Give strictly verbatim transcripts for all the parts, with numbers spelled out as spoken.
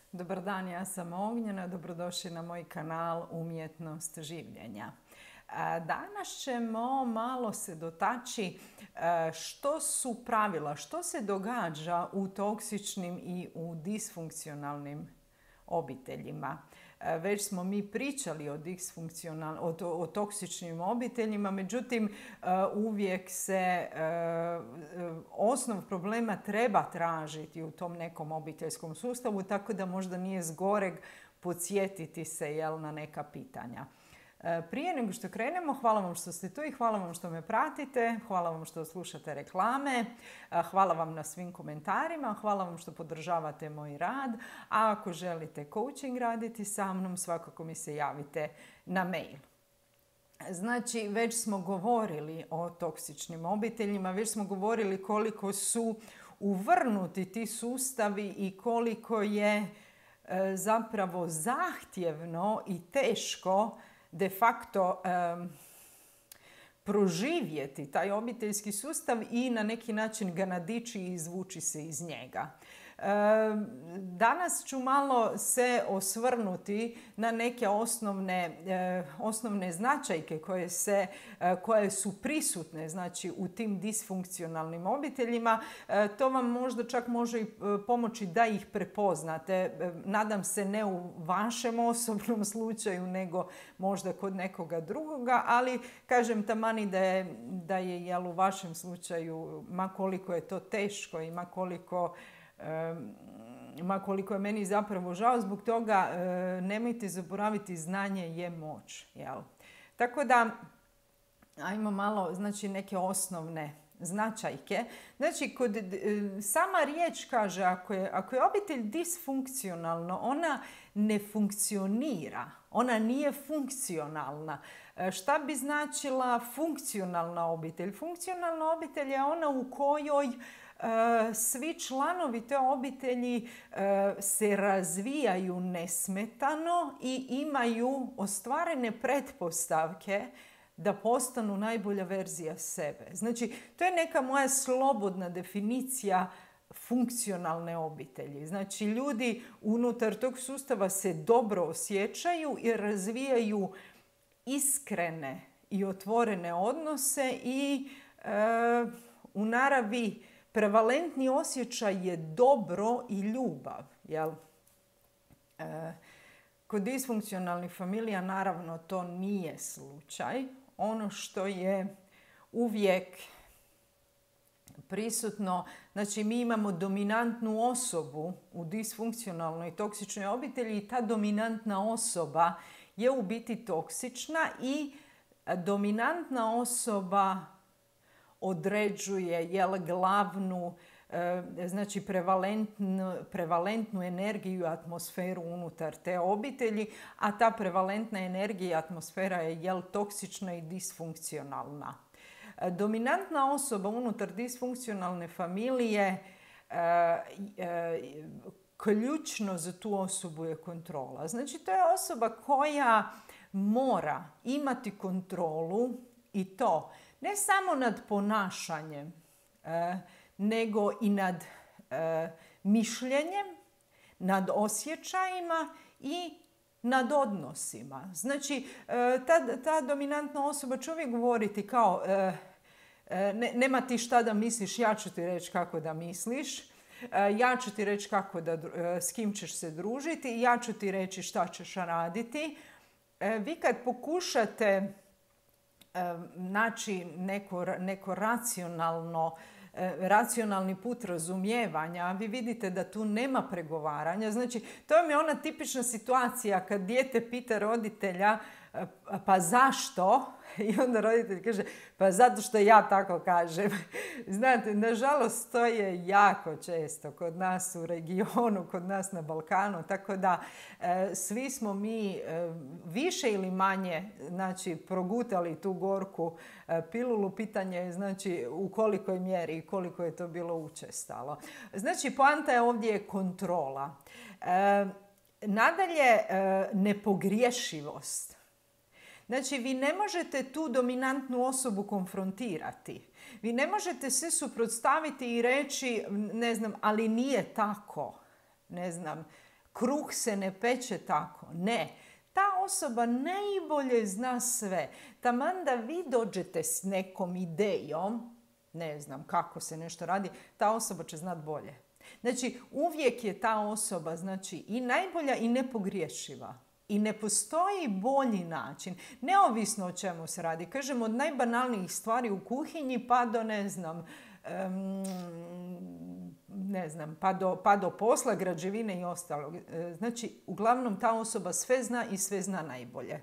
Dobar dan, ja sam Ognjena, dobrodošli na moj kanal Umjetnost življenja. Danas ćemo malo se dotaći što su pravila, što se događa u toksičnim i u disfunkcionalnim obiteljima. Već smo mi pričali o, o, o toksičnim obiteljima, međutim uvijek se osnov problema treba tražiti u tom nekom obiteljskom sustavu, tako da možda nije zgoreg podsjetiti se jel, na neka pitanja. Prije nego što krenemo, hvala vam što ste tu i hvala vam što me pratite, hvala vam što slušate reklame, hvala vam na svim komentarima, hvala vam što podržavate moj rad, a ako želite coaching raditi sa mnom, svakako mi se javite na mail. Znači, već smo govorili o toksičnim obiteljima, već smo govorili koliko su uvrnuti ti sustavi i koliko je e, zapravo zahtjevno i teško de facto um, proživjeti taj obiteljski sustav i na neki način ga nadići i izvući se iz njega. Danas ću malo se osvrnuti na neke osnovne, osnovne značajke koje, se, koje su prisutne znači, u tim disfunkcionalnim obiteljima. To vam možda čak može i pomoći da ih prepoznate. Nadam se ne u vašem osobnom slučaju, nego možda kod nekoga drugoga, ali kažem tamani da je, da je jel, u vašem slučaju, ma koliko je to teško i ma koliko ma koliko je meni zapravo žao, zbog toga nemojte zaboraviti, znanje je moć. Jel? Tako da, ajmo malo, znači neke osnovne značajke. Znači, kod, sama riječ kaže, ako je, ako je obitelj disfunkcionalno, ona ne funkcionira, ona nije funkcionalna. Šta bi značila funkcionalna obitelj? Funkcionalna obitelj je ona u kojoj svi članovi te obitelji se razvijaju nesmetano i imaju ostvarene pretpostavke da postanu najbolja verzija sebe. Znači, to je neka moja slobodna definicija funkcionalne obitelji. Znači, ljudi unutar tog sustava se dobro osjećaju i razvijaju iskrene i otvorene odnose i e, u naravi prevalentni osjećaj je dobro i ljubav. Jel? E, kod disfunkcionalnih familija naravno to nije slučaj. Ono što je uvijek prisutno, znači mi imamo dominantnu osobu u disfunkcionalnoj toksičnoj obitelji i ta dominantna osoba je u biti toksična i dominantna osoba određuje jel, glavnu, znači prevalentnu, prevalentnu energiju i atmosferu unutar te obitelji, a ta prevalentna energija i atmosfera je jel, toksična i disfunkcionalna. Dominantna osoba unutar disfunkcionalne familije, ključno za tu osobu je kontrola. Znači, to je osoba koja mora imati kontrolu i to ne samo nad ponašanjem, nego i nad mišljenjem, nad osjećajima i nad odnosima. Znači, ta, ta dominantna osoba će uvijek govoriti kao ne, nema ti šta da misliš, ja ću ti reći kako da misliš, ja ću ti reći kako da, s kim ćeš se družiti, ja ću ti reći šta ćeš raditi. Vi kad pokušate naći neko, neko racionalno, racionalni put razumijevanja, vi vidite da tu nema pregovaranja. Znači, to je ona tipična situacija kad dijete pita roditelja pa zašto? I onda roditelj kaže pa zato što ja tako kažem. Znate, nažalost to je jako često kod nas u regionu, kod nas na Balkanu, tako da e, svi smo mi e, više ili manje znači, progutali tu gorku e, pilulu. Pitanje je znači, u kolikoj mjeri i koliko je to bilo učestalo. Znači, poanta je ovdje kontrola. E, nadalje, e, nepogriješivost. Znači, vi ne možete tu dominantnu osobu konfrontirati. Vi ne možete se suprotstaviti i reći, ne znam, ali nije tako. Ne znam, kruh se ne peče tako. Ne. Ta osoba najbolje zna sve. Taman da vi dođete s nekom idejom, ne znam kako se nešto radi, ta osoba će znati bolje. Znači, uvijek je ta osoba znači, i najbolja i nepogriješiva. I ne postoji bolji način, neovisno o čemu se radi. Kažem, od najbanalnijih stvari u kuhinji pa do, ne znam, um, ne znam, pa do, pa do posla, građevine i ostalog. Znači, uglavnom ta osoba sve zna i sve zna najbolje.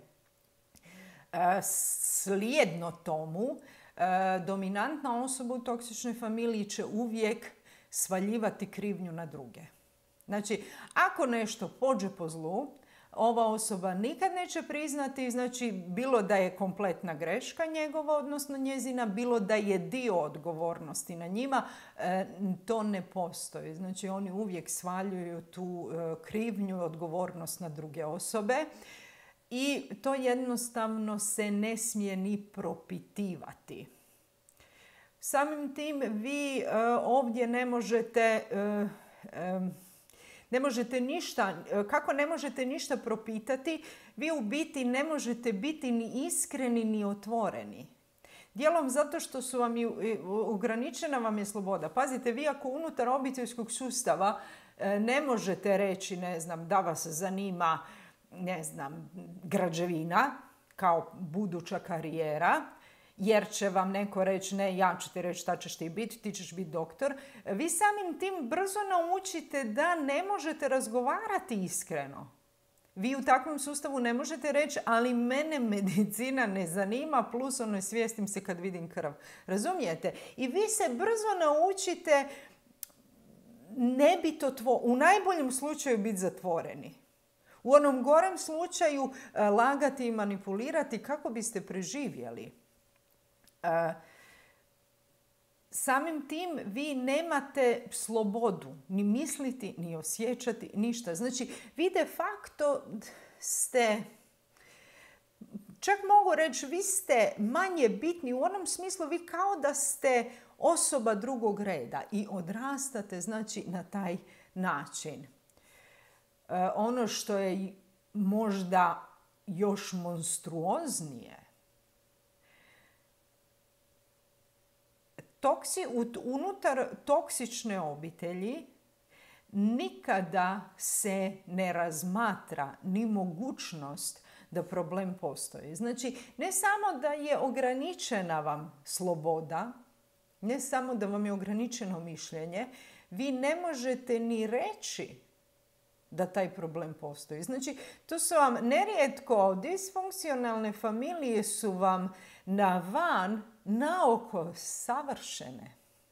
Slijedno tomu, dominantna osoba u toksičnoj familiji će uvijek svaljivati krivnju na druge. Znači, ako nešto pođe po zlu, ova osoba nikad neće priznati, znači bilo da je kompletna greška njegova, odnosno njezina, bilo da je dio odgovornosti na njima, to ne postoji. Znači oni uvijek svaljuju tu krivnju, odgovornost na druge osobe i to jednostavno se ne smije ni propitivati. Samim tim vi ovdje ne možete... Ne možete ništa, kako ne možete ništa propitati, vi u biti ne možete biti ni iskreni ni otvoreni. Dijelom zato što su vam i ograničena vam je sloboda. Pazite, vi ako unutar obiteljskog sustava ne možete reći, ne znam, da vas zanima, ne znam, građevina kao buduća karijera, jer će vam neko reći, ne, ja ću ti reći šta ćeš ti biti, ti ćeš biti doktor. Vi samim tim brzo naučite da ne možete razgovarati iskreno. Vi u takvom sustavu ne možete reći, ali mene medicina ne zanima, plus ono svijestim se kad vidim krv. Razumijete? I vi se brzo naučite ne biti otvoreni, u najboljem slučaju biti zatvoreni. U onom gorem slučaju lagati i manipulirati kako biste preživjeli. Uh, samim tim vi nemate slobodu ni misliti, ni osjećati, ništa. Znači, vi de facto ste, čak mogu reći, vi ste manje bitni u onom smislu, vi kao da ste osoba drugog reda i odrastate, znači, na taj način. Uh, ono što je možda još monstruoznije, Toksi, unutar toksične obitelji nikada se ne razmatra ni mogućnost da problem postoji. Znači, ne samo da je ograničena vam sloboda, ne samo da vam je ograničeno mišljenje, vi ne možete ni reći da taj problem postoji. Znači, to su vam nerijetko disfunkcionalne familije su vam na van naoko savršene.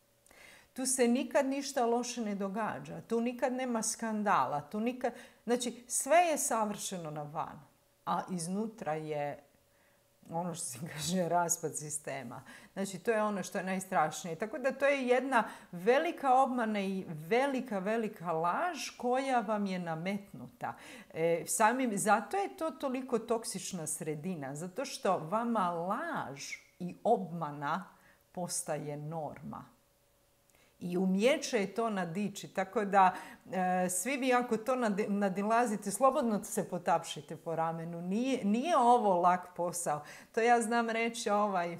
Tu se nikad ništa loše ne događa. Tu nikad nema skandala. Tu nikad... Znači, sve je savršeno na van. A iznutra je ono što se kaže raspad sistema. Znači, to je ono što je najstrašnije. Tako da to je jedna velika obmana i velika, velika laž koja vam je nametnuta. E, samim, zato je to toliko toksična sredina. Zato što vama laž i obmana postaje norma. I umijeće je to nadići. Tako da e, svi vi ako to nadilazite, slobodno se potapšite po ramenu. Nije, nije ovo lak posao. To ja znam reći ovaj,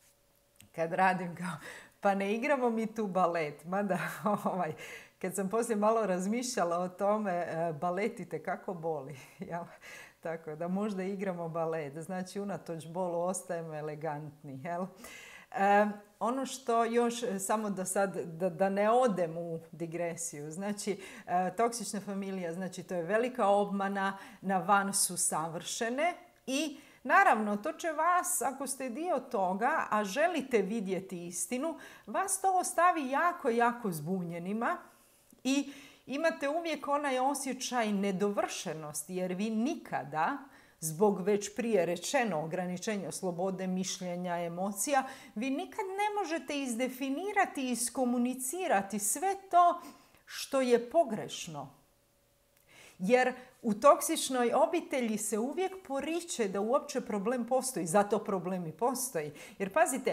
kad radim kao, pa ne igramo mi tu balet. Mada ovaj, kad sam poslije malo razmišljala o tome, e, balet itekako boli. Jel? Tako da možda igramo balet. Znači unatoč bolu ostajemo elegantni. Jel? E, ono što još, samo da sad, da, da ne odem u digresiju, znači e, toksična familija, znači to je velika obmana, na van su savršene i naravno to će vas, ako ste dio toga, a želite vidjeti istinu, vas to ostavi jako, jako zbunjenima i imate uvijek onaj osjećaj nedovršenosti jer vi nikada, zbog već prije rečeno ograničenja slobode, mišljenja, emocija, vi nikad ne možete izdefinirati i iskomunicirati sve to što je pogrešno. Jer u toksičnoj obitelji se uvijek poriče da uopće problem postoji. Zato problem i postoji. Jer pazite,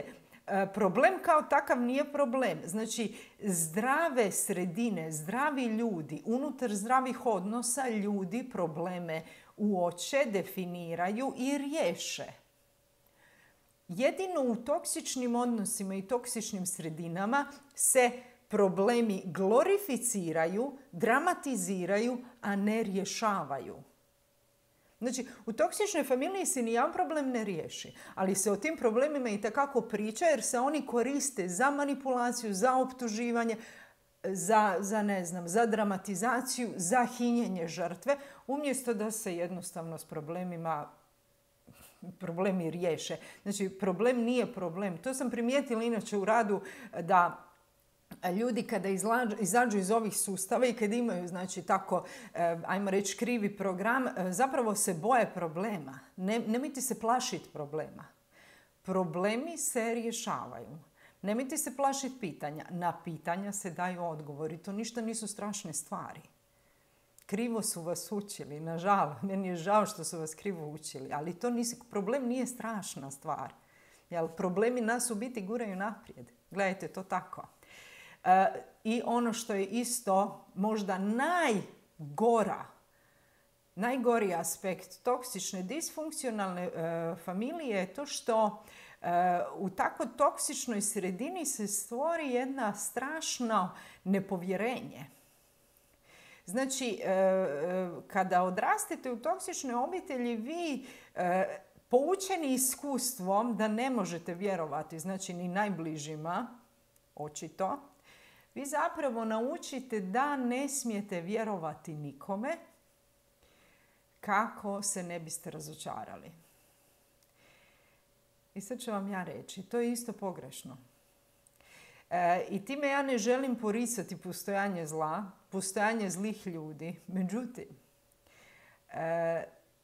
Problem kao takav nije problem. Znači, zdrave sredine, zdravi ljudi, unutar zdravih odnosa ljudi probleme uoče, definiraju i riješe. Jedino u toksičnim odnosima i toksičnim sredinama se problemi glorificiraju, dramatiziraju, a ne rješavaju. Znači, u toksičnoj familiji se nijedan problem ne riješi, ali se o tim problemima itekako priča jer se oni koriste za manipulaciju, za optuživanje, za, za, ne znam, za dramatizaciju, za hinjenje žrtve, umjesto da se jednostavno s problemima problemi riješe. Znači, problem nije problem. To sam primijetila inače u radu da ljudi kada izađu iz ovih sustava i kada imaju, znači, tako, ajmo reći, krivi program, zapravo se boje problema. Ne, nemojte se plašiti problema. Problemi se rješavaju. Nemojte se plašiti pitanja. Na pitanja se daju odgovori. To ništa nisu strašne stvari. Krivo su vas učili, nažalost. Meni je žao što su vas krivo učili, ali to nisi, problem nije strašna stvar. Jel, problemi nas u biti guraju naprijed. Gledajte to tako. E, I ono što je isto možda najgora, najgori aspekt toksične, disfunkcionalne e, familije je to što e, u tako toksičnoj sredini se stvori jedna strašno nepovjerenje. Znači, kada odrastete u toksičnoj obitelji, vi poučeni iskustvom da ne možete vjerovati, znači ni najbližima, očito, vi zapravo naučite da ne smijete vjerovati nikome kako se ne biste razočarali. I sad ću vam ja reći, to je isto pogrešno. E, I time ja ne želim poricati postojanje zla, postojanje zlih ljudi. Međutim, e,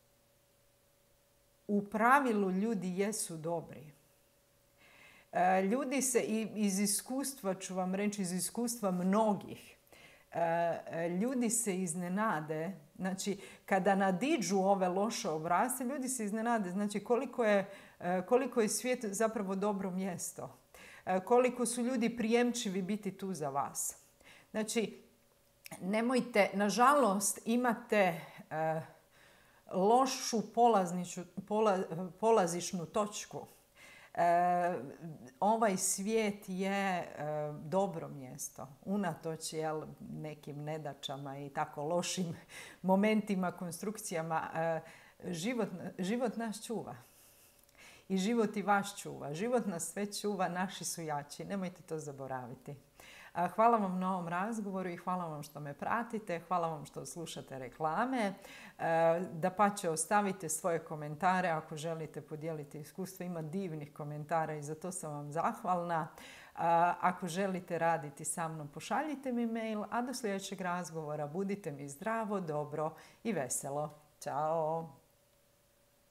u pravilu ljudi jesu dobri. E, ljudi se, i iz iskustva ću vam reći, iz iskustva mnogih, e, ljudi se iznenade, znači kada nadiđu ove loše obrasce, ljudi se iznenade, znači koliko je, koliko je svijet zapravo dobro mjesto. Koliko su ljudi prijemčivi biti tu za vas. Znači, nemojte, nažalost, imate e, lošu polazniču, pola, polazišnu točku. E, ovaj svijet je e, dobro mjesto, unatoč jel, nekim nedačama i tako lošim momentima, konstrukcijama. E, život, život nas čuva. I život i vaš čuva. Život nas sve čuva, naši su jači. Nemojte to zaboraviti. Hvala vam na ovom razgovoru i hvala vam što me pratite. Hvala vam što slušate reklame. Dapače, ostavite svoje komentare ako želite podijeliti iskustvo. Ima divnih komentara i za to sam vam zahvalna. Ako želite raditi sa mnom, pošaljite mi mail, a do sljedećeg razgovora budite mi zdravo, dobro i veselo. Ćao!